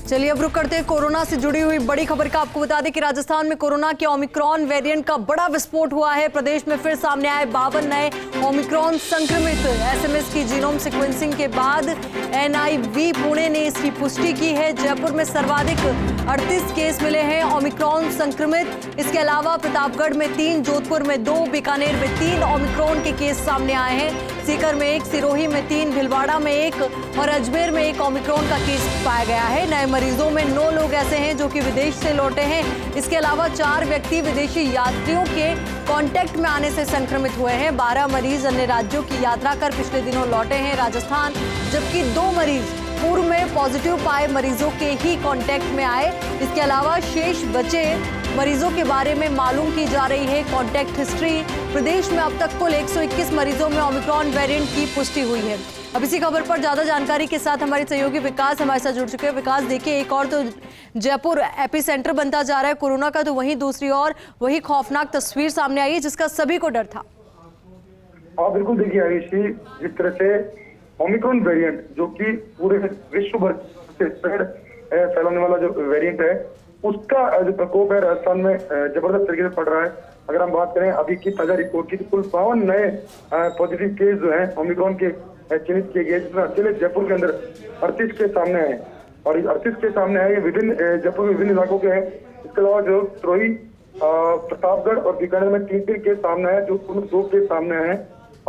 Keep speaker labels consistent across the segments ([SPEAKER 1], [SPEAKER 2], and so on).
[SPEAKER 1] चलिए अब रुक करते हैं कोरोना से जुड़ी हुई बड़ी खबर का। आपको बता दें कि राजस्थान में कोरोना के ओमिक्रॉन वेरिएंट का बड़ा विस्फोट हुआ है। प्रदेश में फिर सामने आए 52 नए ओमिक्रॉन संक्रमित। एसएमएस की जीनोम सीक्वेंसिंग के बाद एनआईवी पुणे ने इसकी पुष्टि की है। जयपुर में सर्वाधिक 38 केस मिले हैं ओमिक्रॉन संक्रमित। इसके अलावा प्रतापगढ़ में 3, जोधपुर में 2, बीकानेर में 3 ओमिक्रॉन के केस सामने आए हैं। सीकर में 1, सिरोही में 3, भिलवाड़ा में 1 और अजमेर में 1 ओमिक्रॉन का केस पाया गया है। नए मरीजों में 9 लोग ऐसे हैं जो कि विदेश से लौटे हैं। इसके अलावा 4 व्यक्ति विदेशी यात्रियों के कांटेक्ट में आने से संक्रमित हुए हैं। 12 मरीज अन्य राज्यों की यात्रा कर पिछले दिनों लौटे हैं राजस्थान, जबकि 2 मरीज पूर्व में पॉजिटिव पाए मरीजों के ही कांटेक्ट में आए। इसके अलावा शेष बचे मरीजों के बारे में मालूम की जा रही है कांटेक्ट हिस्ट्री। प्रदेश में अब तक कुल 121 मरीजों में ओमिक्रॉन वेरिएंट की पुष्टि हुई है। अब इसी खबर पर ज्यादा जानकारी के साथ हमारे सहयोगी विकास हमारे साथ जुड़ चुके हैं। विकास, देखिए एक और तो जयपुर एपी सेंटर बनता जा रहा है कोरोना का, तो वहीं दूसरी ओर वही खौफनाक तस्वीर सामने आई है जिसका सभी को डर था।
[SPEAKER 2] बिल्कुल, देखिए आयुषी, जिस तरह से ओमिक्रॉन वेरिएंट जो कि पूरे विश्व भर से फैलाने वाला जो वेरिएंट है, उसका जो प्रकोप है राजस्थान में जबरदस्त तरीके से पड़ रहा है। अगर हम बात करें अभी की ताजा रिपोर्ट की, तो कुल 52 नए पॉजिटिव केस जो हैं ओमिक्रॉन के चिन्हित किए गए, जिसमें अकेले जयपुर के अंदर 38 केस सामने आए और 38 केस सामने आए विभिन्न जयपुर के विभिन्न इलाकों के हैं। इसके अलावा जो सिरोही, प्रतापगढ़ और बीकानेर में 3 केस सामने आए, जोधपुर में 2 केस सामने आए,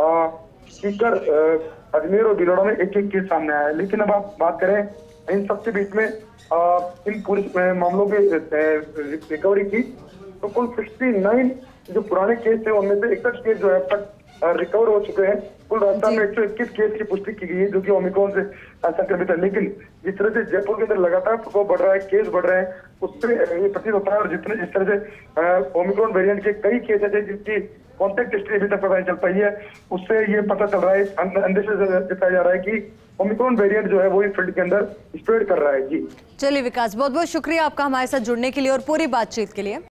[SPEAKER 2] सीकर, अजमेर और भिलवाड़ा में 1 केस सामने आया है। लेकिन अब आप बात करें इन सबके बीच में इन पूरे मामलों के रिकवरी की, तो कुल 69 जो पुराने केस थे उनमें से 61 केस जो है अब तक रिकवर हो चुके हैं। कुल राजस्थान में 121 केस की पुष्टि की गई है जो कि ओमिक्रॉन से संक्रमित है। लेकिन जिस तरह से जयपुर के अंदर लगातार प्रकोप बढ़ रहा है, केस बढ़ रहे हैं, उससे ये प्रतीत होता है। और जिस तरह से ओमिक्रॉन वेरिएंट के कई केस ऐसे जिसकी कॉन्टेक्ट हिस्ट्री अभी तक पता नहीं चल पाई है, उससे ये पता चल रहा है, अंदेशा जताया जा रहा है कि ओमिक्रॉन वेरिएंट जो है वो इस फील्ड के अंदर स्प्रेड कर रहा है। जी
[SPEAKER 1] चलिए विकास, बहुत बहुत शुक्रिया आपका हमारे साथ जुड़ने के लिए और पूरी बातचीत के लिए।